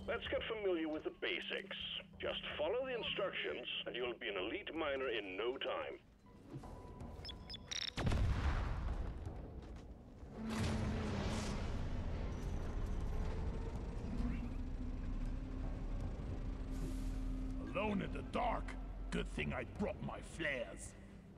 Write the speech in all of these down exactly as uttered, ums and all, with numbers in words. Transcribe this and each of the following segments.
Let's get familiar with the basics. Just follow the instructions, and you'll be an elite miner in no time. Alone in the dark. Good thing I brought my flares.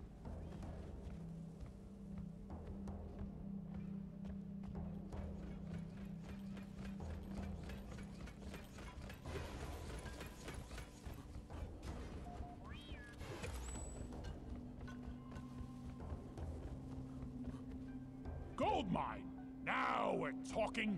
Gold mine! Now we're talking!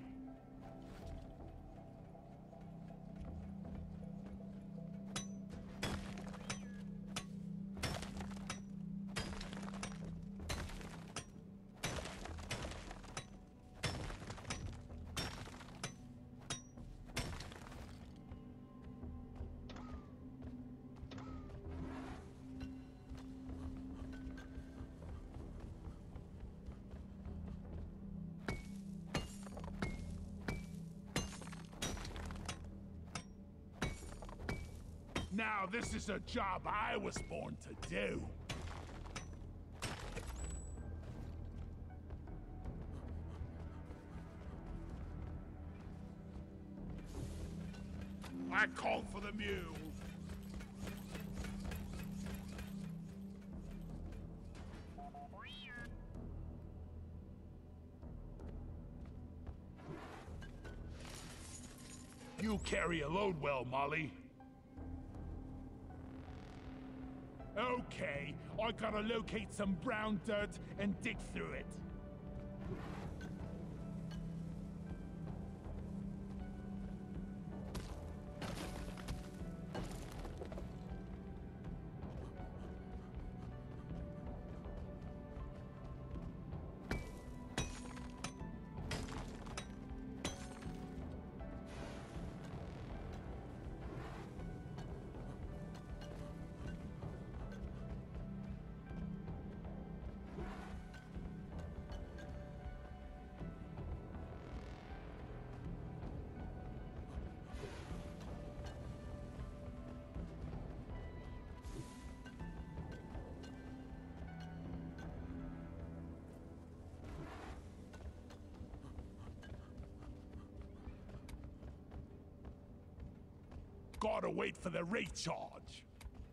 Now this is a job I was born to do. I called for the mule. You carry a load well, Molly. Okay, I gotta locate some brown dirt and dig through it. Gotta wait for the recharge.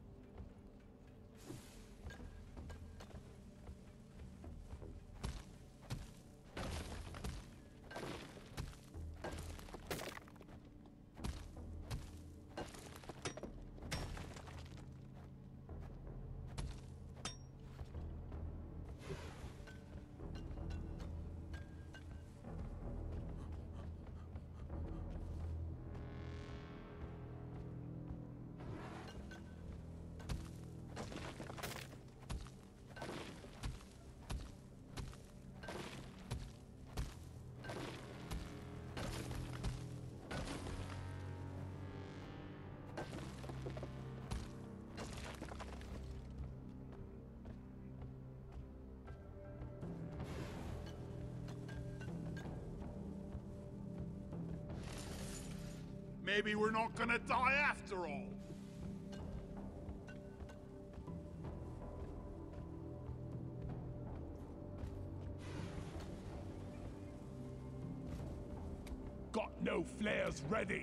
Maybe we're not gonna die after all. Got no flares ready.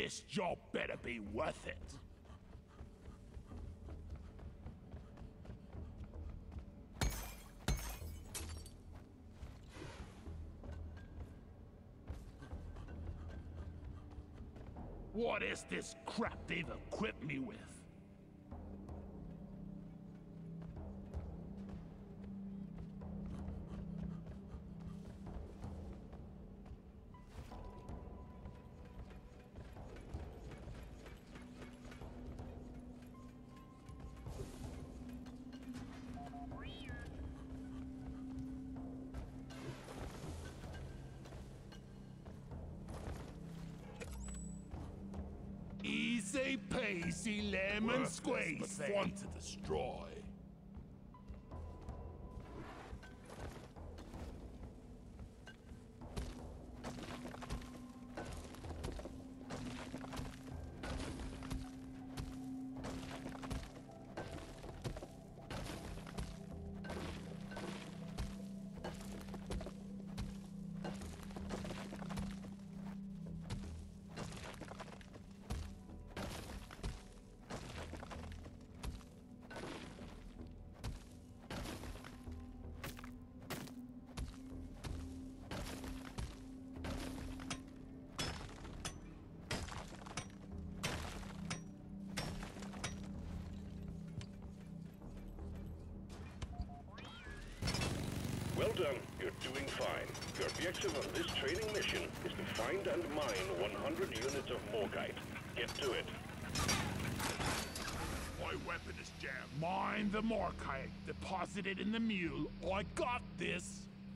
This job better be worth it. What is this crap they've equipped me with? Easy peasy lemon squeezy. But fun to destroy. Well done. You're doing fine. Your objective on this training mission is to find and mine one hundred units of Morkite. Get to it. My weapon is jammed. Mine the Morkite. Deposit it in the mule. I got this.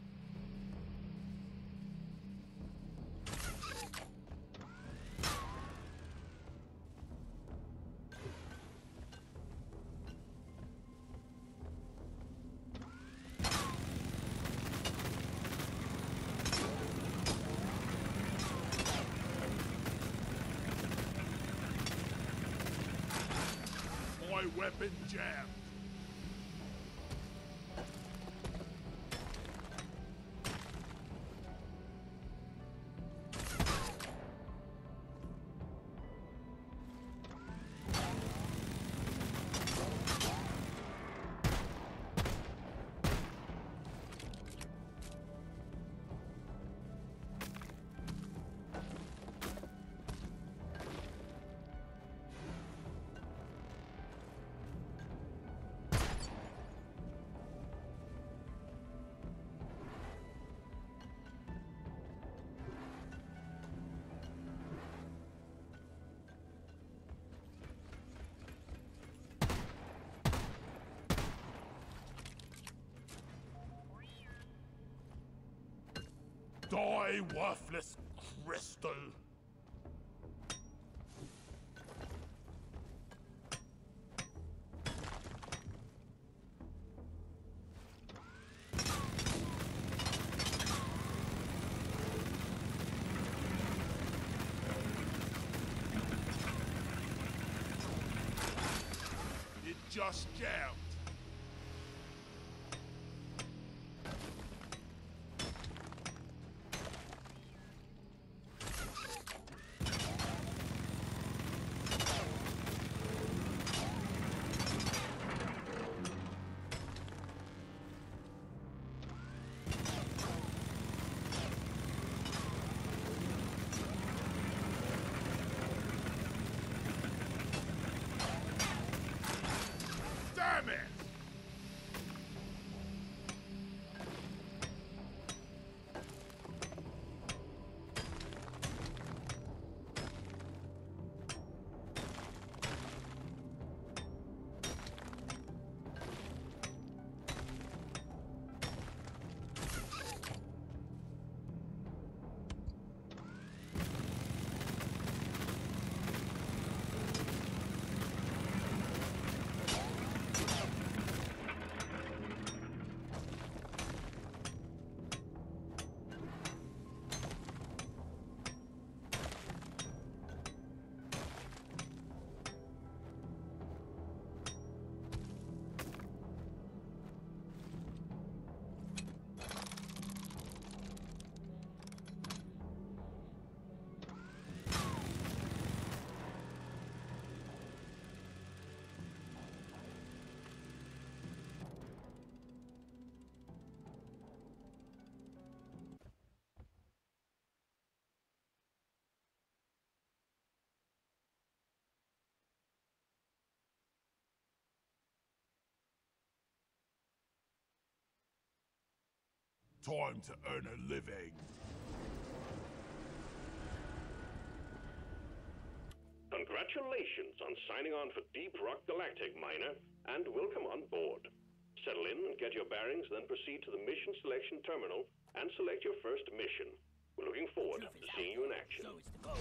My weapon jammed. Die, worthless crystal! It just jammed. Damn it! time to earn a living. Congratulations on signing on for Deep Rock Galactic, Miner, and welcome on board. Settle in and get your bearings, then proceed to the mission selection terminal and select your first mission. We're looking forward to seeing you in action. So it's the goal.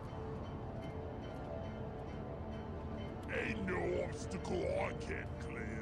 Ain't no obstacle I can't clear.